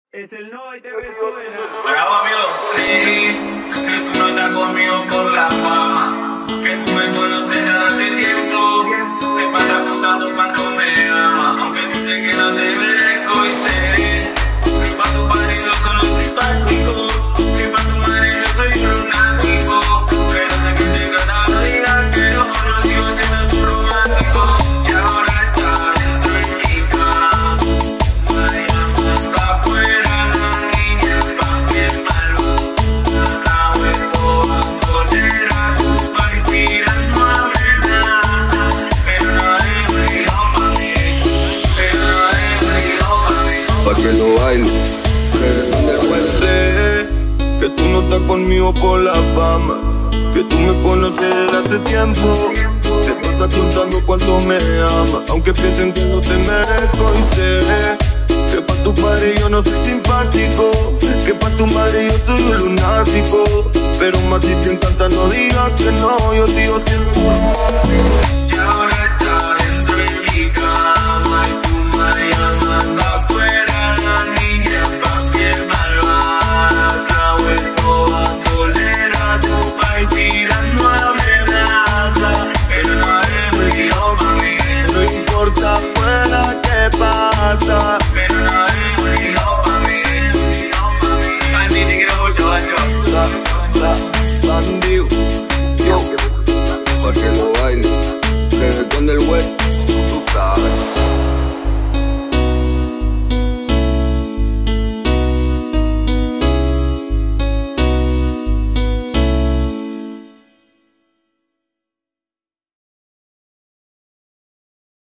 Es el no y te resuena. Bravo amigo, sí, que tú no estás conmigo por la fama, que tú me conoces ya hace tiempo, te pasas contando cuánto me amas, aunque dices que no te merezco y sé que pa' tu padre yo solo simpático, que pa' tu madre yo soy lunático, pero sé que te encanta no digas que yo sigo siendo tu romántico, y ahora estás dentro de mi cama, María pa' afuera. Pa' que lo baile, después sé que tú no estás conmigo por la fama, que tú me conoces desde hace tiempo, te pasas contando cuánto me amas, aunque piensen que no te merezco y sé que pa' tu padre yo no soy simpático, que pa' tu madre yo soy un lunático, pero más si te encanta no digas que no, yo sigo siendo